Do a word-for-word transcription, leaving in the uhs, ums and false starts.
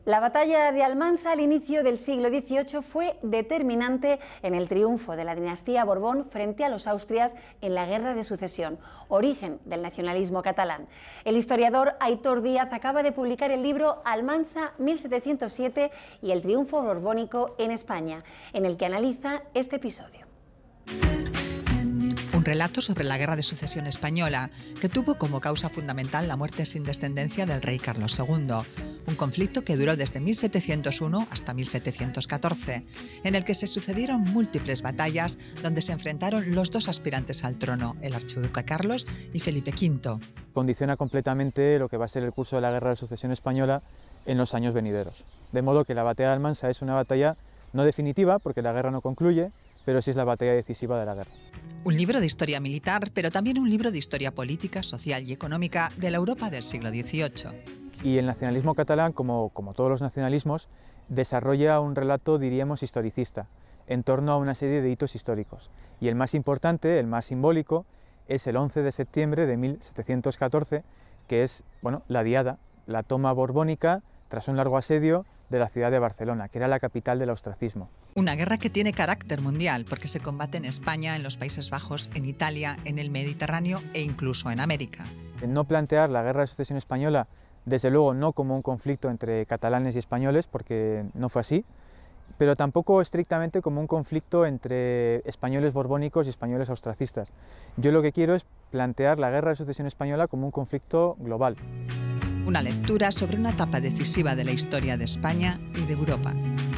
La batalla de Almansa al inicio del siglo dieciocho fue determinante en el triunfo de la dinastía Borbón frente a los Austrias en la Guerra de Sucesión, origen del nacionalismo catalán. El historiador Aitor Díaz acaba de publicar el libro Almansa mil setecientos siete y el triunfo borbónico en España, en el que analiza este episodio. Un relato sobre la Guerra de Sucesión española, que tuvo como causa fundamental la muerte sin descendencia del rey Carlos segundo, un conflicto que duró desde mil setecientos uno hasta mil setecientos catorce, en el que se sucedieron múltiples batallas donde se enfrentaron los dos aspirantes al trono, el archiduque Carlos y Felipe quinto. Condiciona completamente lo que va a ser el curso de la Guerra de Sucesión española en los años venideros. De modo que la batalla de Almansa es una batalla no definitiva, porque la guerra no concluye, pero sí es la batalla decisiva de la guerra. Un libro de historia militar, pero también un libro de historia política, social y económica de la Europa del siglo dieciocho. Y el nacionalismo catalán, como, como todos los nacionalismos, desarrolla un relato, diríamos, historicista, en torno a una serie de hitos históricos. Y el más importante, el más simbólico, es el once de septiembre de mil setecientos catorce, que es bueno, la diada, la toma borbónica, tras un largo asedio, de la ciudad de Barcelona, que era la capital del austracismo. Una guerra que tiene carácter mundial, porque se combate en España, en los Países Bajos, en Italia, en el Mediterráneo e incluso en América. En no plantear la Guerra de Sucesión española, desde luego no como un conflicto entre catalanes y españoles, porque no fue así, pero tampoco estrictamente como un conflicto entre españoles borbónicos y españoles austracistas. Yo lo que quiero es plantear la Guerra de Sucesión española como un conflicto global. Una lectura sobre una etapa decisiva de la historia de España y de Europa.